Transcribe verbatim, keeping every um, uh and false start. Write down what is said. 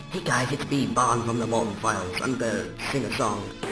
Hey guys, it's me, Bond from the Walten Files. I'm gonna sing a song.